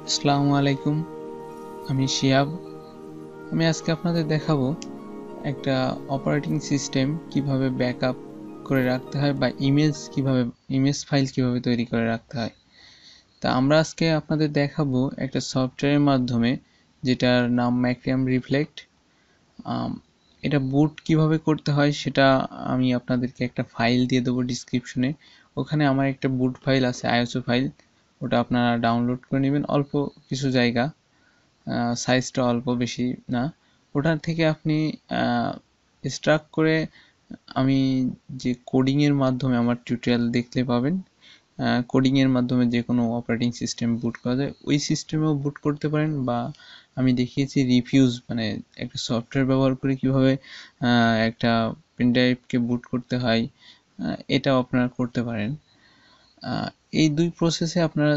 আসসালামু আলাইকুম, আমি শিহাব। আমি আজকে আপনাদের দেখাবো একটা অপারেটিং সিস্টেম কিভাবে ব্যাকআপ করে রাখতে হয় বা ইমেজ ফাইল কিভাবে তৈরি করে রাখতে হয়। তা আমরা আজকে আপনাদের দেখাবো একটা সফটওয়্যারের মাধ্যমে, যেটার নাম ম্যাক্রিয়াম রিফ্লেক্ট। এটা বুট কিভাবে করতে হয় সেটা আমি আপনাদেরকে একটা ফাইল দিয়ে দেবো ডিসক্রিপশনে। ওখানে আমার একটা বুট ফাইল আছে, আইএসও ফাইল। ওটা আপনারা ডাউনলোড করে নেবেন, অল্প কিছু জায়গা, সাইজটা অল্প বেশি না। ওটা থেকে আপনি এক্সট্রাক্ট করে আমি যে কোডিংয়ের মাধ্যমে আমার টিউটোরিয়াল দেখতে পাবেন, কোডিংয়ের মাধ্যমে যে কোনো অপারেটিং সিস্টেম বুট করা যায়, ওই সিস্টেমেও বুট করতে পারেন। বা আমি দেখিয়েছি রিফিউজ, মানে একটা সফটওয়্যার ব্যবহার করে কিভাবে একটা পেনড্রাইভকে বুট করতে হয়, এটাও আপনারা করতে পারেন। এই দুই প্রসেসে আপনারা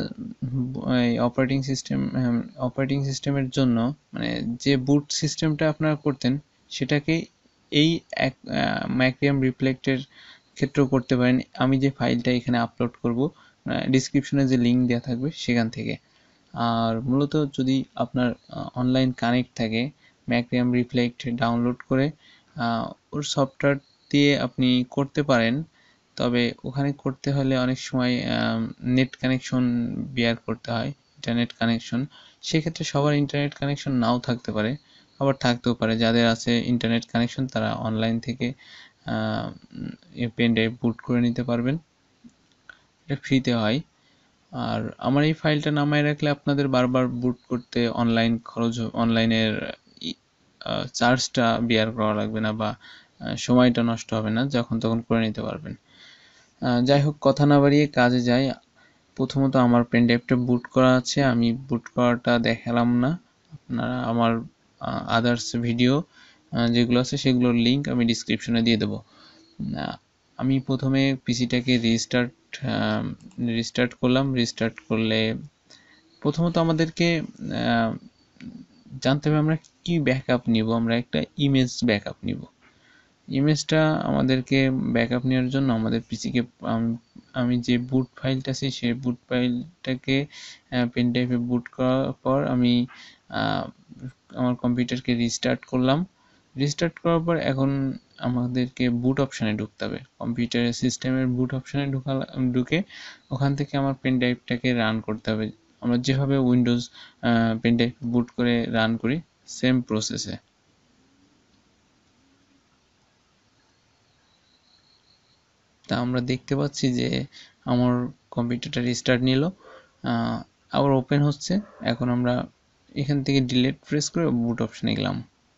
অপারেটিং সিস্টেমের জন্য, মানে যে বুট সিস্টেমটা আপনারা করতেন সেটাকে এই এক ম্যাক্রিয়াম রিফ্লেক্টের ক্ষেত্রেও করতে পারেন। আমি যে ফাইলটা এখানে আপলোড করব, ডিসক্রিপশনে যে লিঙ্ক দেওয়া থাকবে সেখান থেকে। আর মূলত যদি আপনার অনলাইন কানেক্ট থাকে, ম্যাক্রিয়াম রিফ্লেক্ট ডাউনলোড করে ওর সফটওয়্যার দিয়ে আপনি করতে পারেন। তবে ওখানে করতে হলে অনেক সময় নেট কানেকশন বেয়ার করতে হয়, ইন্টারনেট কানেকশন। সেক্ষেত্রে সবার ইন্টারনেট কানেকশন নাও থাকতে পারে, আবার থাকতেও পারে। যাদের আছে ইন্টারনেট কানেকশন তারা অনলাইন থেকে পেন ড্রাইভ বুট করে নিতে পারবেন, এটা ফ্রিতে হয়। আর আমার এই ফাইলটা নামায় রাখলে আপনাদের বারবার বুট করতে অনলাইনের চার্জটা বেয়ার করা লাগবে না, বা সময়টা নষ্ট হবে না, যখন তখন করে নিতে পারবেন। যাই হোক, কথা না বাড়িয়ে কাজে যাই। প্রথমত আমার পেন ড্রাইভটা বুট করা আছে, আমি বুট করাটা দেখালাম না। আপনারা আমার আদার্স ভিডিও যেগুলো আছে সেগুলোর লিঙ্ক আমি ডিসক্রিপশনে দিয়ে দেবো। আমি প্রথমে পিসিটাকে রিস্টার্ট করলাম। রিস্টার্ট করলে প্রথমত আমাদেরকে জানতে হবে আমরা কি ব্যাকআপ নিব। আমরা একটা ইমেজ ব্যাকআপ নিব। ইমেজটা আমাদেরকে ব্যাকআপ নেওয়ার জন্য আমাদের পিসিকে, আমি যে বুট ফাইলটা আছে সেই বুট ফাইলটাকে পেন ড্রাইভে বুট করার পর আমি আমার কম্পিউটারকে রিস্টার্ট করলাম। রিস্টার্ট করার পর এখন আমাদেরকে বুট অপশানে ঢুকতে হবে। কম্পিউটারের সিস্টেমের বুট অপশানে ঢুকে ওখান থেকে আমার পেন ড্রাইভটাকে রান করতে হবে। আমরা যেভাবে উইন্ডোজ পেন ড্রাইভ বুট করে রান করি, সেম প্রসেসে। তা আমরা দেখতে পাচ্ছি যে আমার কম্পিউটারটা রিস্টার্ট নিল, আবার ওপেন হচ্ছে। এখন আমরা এখান থেকে ডিলিট প্রেস করে বুট অপশানে গেলাম।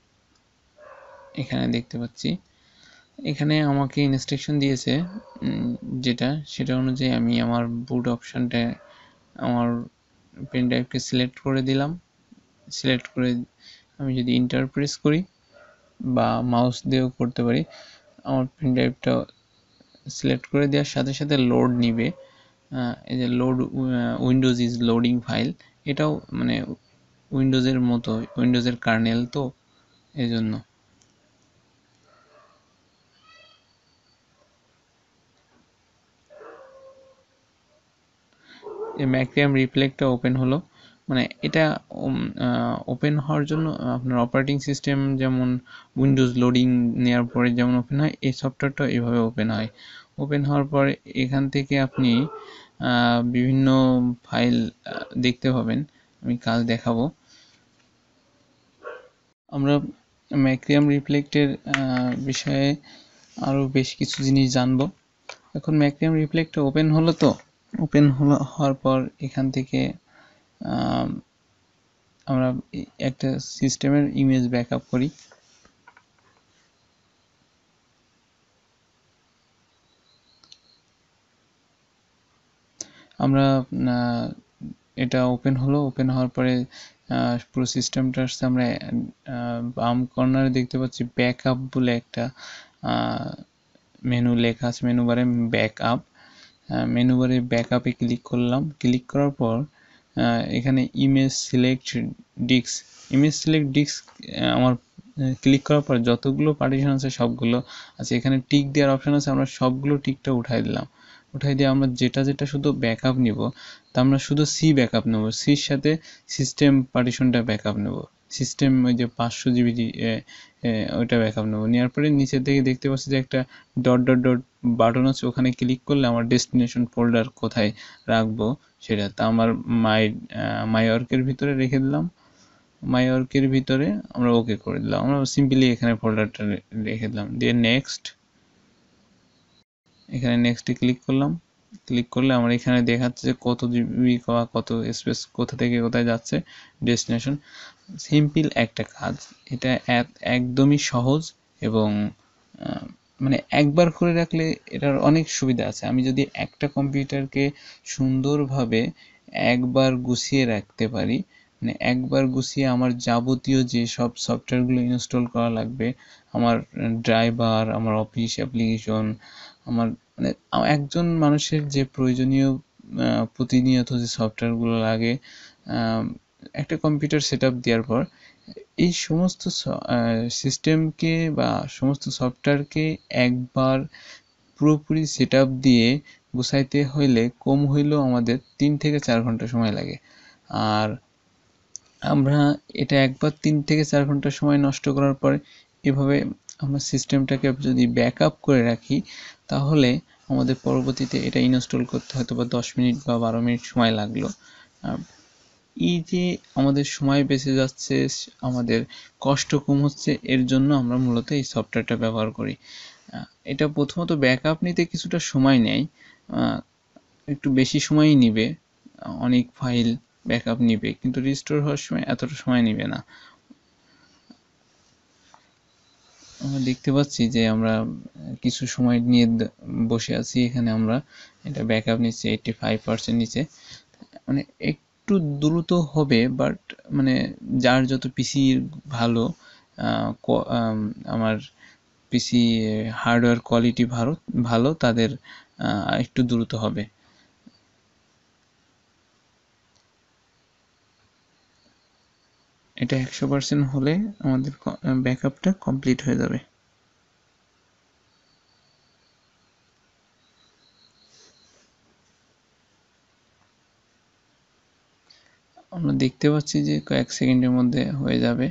এখানে দেখতে পাচ্ছি এখানে আমাকে ইনস্ট্রাকশন দিয়েছে, সেটা অনুযায়ী আমি আমার বুট অপশানটা আমার পেন ড্রাইভকে সিলেক্ট করে দিলাম। সিলেক্ট করে আমি যদি ইন্টার প্রেস করি বা মাউস দিয়েও করতে পারি, আমার পেন ড্রাইভটা সিলেক্ট করে দেওয়ার সাথে সাথে লোড নিবে। এই যে উইন্ডোজ ইজ লোডিং ফাইল, এটাও মানে উইন্ডোজের মতো, উইন্ডোজের কার্নেল তো এই জন্য। এই ম্যাক্রিয়াম রিফ্লেক্টটা ওপেন হলো, মানে এটা ওপেন হওয়ার জন্য আপনার অপারেটিং সিস্টেম যেমন উইন্ডোজ লোডিং নেওয়ার পরে যেমন ওপেন হয়, এই সফটওয়্যারটা এভাবে ওপেন হয়। ওপেন হওয়ার পরে এখান থেকে আপনি বিভিন্ন ফাইল দেখতে পাবেন। আমি কাজ দেখাবো। আমরা ম্যাক্রিয়াম রিফ্লেক্টের বিষয়ে আরও বেশ কিছু জিনিস জানবো। এখন ম্যাক্রিয়াম রিফ্লেক্টটা ওপেন হলো, তো হওয়ার পর এখান থেকে আমরা একটা সিস্টেমের ইমেজ ব্যাকআপ করি। আমরা এটা ওপেন হলো, ওপেন হওয়ার পরে পুরো সিস্টেমটা আসছে। আমরা বাম কর্নারে দেখতে পাচ্ছি ব্যাকআপ বলে একটা মেনু লেখা আছে, মেনু বারে ব্যাকআপ। মেনু বারে ব্যাকআপে ক্লিক করলাম। ক্লিক করার পর এখানে ইমেজ সিলেক্ট ডিস্ক আমার ক্লিক করার পর যতগুলো পার্টিশন আছে সবগুলো আছে। এখানে টিক দেওয়ার অপশন আছে, আমরা সবগুলো টিকটা উঠাই দিলাম। উঠাই দিয়ে আমরা যেটা যেটা শুধু ব্যাকআপ নিব, তা আমরা শুধু সি ব্যাকআপ নেব, সির সাথে সিস্টেম পার্টিশনটা ব্যাকআপ নেব, সিস্টেম ওই যে 500 GB ওইটা ব্যাকআপ নেব। নেওয়ার পরে নিচের দিকে দেখতে পাচ্ছি যে একটা ডট ডট ডট বাটন আছে, ওখানে ক্লিক করলে আমার ডেস্টিনেশন ফোল্ডার কোথায় রাখবো সেটা, তা আমার মাই ওয়ার্কের ভিতরে রেখে দিলাম। মাই ওয়ার্কের ভিতরে আমরা ওকে করে দিলাম, আমরা সিম্পলি এখানে ফোল্ডারটা রেখে দিলাম, দিয়ে নেক্সট, এখানে নেক্সটে ক্লিক করলাম। ক্লিক করলে আমার এখানে দেখাচ্ছে যে কত জিবি বা কত স্পেস কোথা থেকে কোথায় যাচ্ছে ডেস্টিনেশন। সিম্পল একটা কাজ, এটা একদমই সহজ এবং মানে একবার করে রাখলে এটার অনেক সুবিধা আছে। আমি যদি একটা কম্পিউটারকে সুন্দরভাবে একবার গুছিয়ে রাখতে পারি, মানে একবার গুছিয়ে আমার যাবতীয় যে সব সফটওয়্যারগুলো ইনস্টল করা লাগবে, আমার ড্রাইভার, আমার অফিস অ্যাপ্লিকেশন, আমার মানে একজন মানুষের যে প্রয়োজনীয় প্রতিনিয়ত যে সফটওয়্যারগুলো লাগে, একটা কম্পিউটার সেট আপ দেওয়ার পর এই সমস্ত সিস্টেমকে বা সমস্ত সফটওয়্যারকে একবার পুরোপুরি সেট আপ দিয়ে গুছাইতে হইলে কম হইলেও আমাদের 3 থেকে 4 ঘন্টা সময় লাগে। আর আমরা এটা একবার 3 থেকে 4 ঘন্টা সময় নষ্ট করার পরে এভাবে আমরা সিস্টেমটাকে যদি ব্যাকআপ করে রাখি, তাহলে আমাদের পরবর্তীতে এটা ইনস্টল করতে হয়তো বা 10 মিনিট বা 12 মিনিট সময় লাগলো। এই যে আমাদের সময় বেঁচে যাচ্ছে, আমাদের কষ্ট কম হচ্ছে, এর জন্য আমরা মূলত এই সফটওয়্যারটা ব্যবহার করি। এটা প্রথমত ব্যাকআপ নিতে কিছুটা সময় নেয়, একটু বেশি সময়ই নিবে, অনেক ফাইল ব্যাকআপ নিবে, কিন্তু রিস্টোর হওয়ার সময় এতটা সময় নিবে না। আমরা দেখতে পাচ্ছি যে আমরা কিছু সময় নিয়ে বসে আছি, এখানে আমরা এটা ব্যাকআপ নিচ্ছে 85% নিচে, মানে একটু দ্রুত হবে, বাট মানে যার যত পিসি ভালো, আমার পিসি হার্ডওয়্যার কোয়ালিটি ভালো ভালো তাদের একটু দ্রুত হবে। এটা 100% হলে আমাদের ব্যাকআপটা কমপ্লিট হয়ে যাবে। আমরা দেখতে পাচ্ছি যে কয়েক সেকেন্ডের মধ্যে হয়ে যাবে।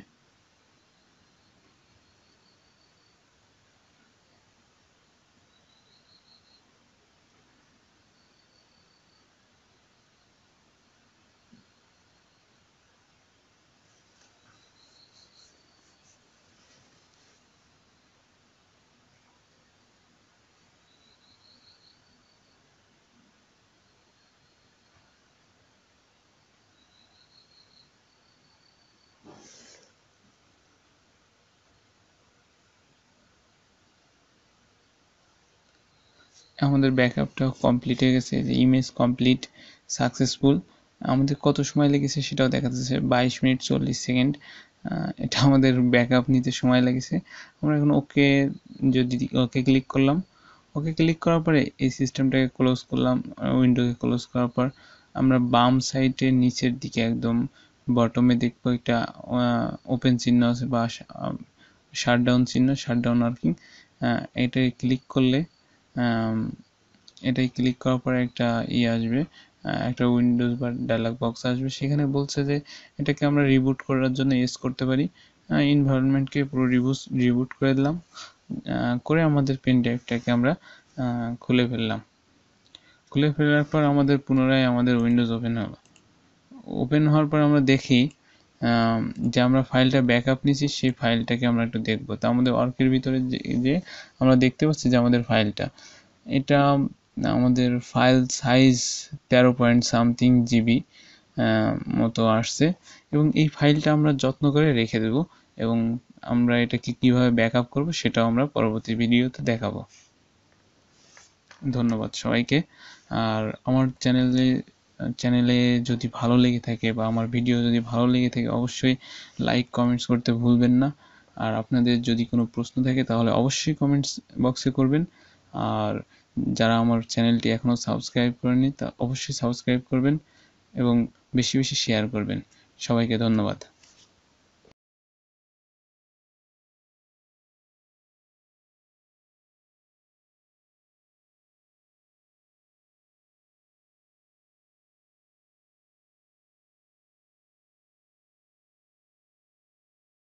আমাদের ব্যাকআপটা কমপ্লিট হয়ে গেছে, যে ইমেজ কমপ্লিট সাকসেসফুল। আমাদের কত সময় লেগেছে সেটাও দেখা যাচ্ছে, 22 মিনিট 40 সেকেন্ড। এটা আমাদের ব্যাকআপ নিতে সময় লেগেছে। আমরা এখন ওকে, যদি ওকে ক্লিক করলাম, ওকে ক্লিক করার পরে এই সিস্টেমটাকে ক্লোজ করলাম, উইন্ডোকে ক্লোজ করার পর আমরা বাম সাইডে নিচের দিকে একদম বটমে দেখবো একটা ওপেন চিহ্ন আছে বা শাটডাউন চিহ্ন, শাটডাউন ওয়ার্কিং। এটাই ক্লিক করলে, এটাই ক্লিক করার পরে একটা আসবে, একটা উইন্ডোজ বা ডায়ালগ বক্স আসবে, সেখানে বলছে যে এটাকে আমরা রিবুট করার জন্য ইউজ করতে পারি। এনভায়রনমেন্টকে পুরো রিবুট করে দিলাম, করে আমাদের পেন ড্রাইভটাকে আমরা খুলে ফেললাম। খুলে ফেলার পর আমাদের পুনরায় আমাদের উইন্ডোজ ওপেন হলো। ওপেন হওয়ার পর আমরা দেখি যে আমরা ফাইলটা ব্যাকআপ নিয়েছি, সেই ফাইলটাকে আমরা একটু দেখব। তা আমাদের ওয়ার্কের ভিতরে যে আমরা দেখতে পাচ্ছি যে আমাদের ফাইলটা, এটা আমাদের file size 13 point something GB মতো আসছে, এবং এই ফাইলটা আমরা যত্ন করে রেখে দেব, এবং আমরা এটাকে কিভাবে ব্যাকআপ করব সেটাও আমরা পরবর্তী ভিডিওতে দেখাবো। ধন্যবাদ সবাইকে। আর আমার চ্যানেলে যদি ভালো লেগে থাকে বা আমার ভিডিও যদি ভালো লেগে থাকে, অবশ্যই লাইক কমেন্টস করতে ভুলবেন না। আর আপনাদের যদি কোনো প্রশ্ন থাকে তাহলে অবশ্যই কমেন্টস বক্সে করবেন। আর যারা আমার চ্যানেলটি এখনও সাবস্ক্রাইব করেনি তা অবশ্যই সাবস্ক্রাইব করবেন এবং বেশি বেশি শেয়ার করবেন। সবাইকে ধন্যবাদ।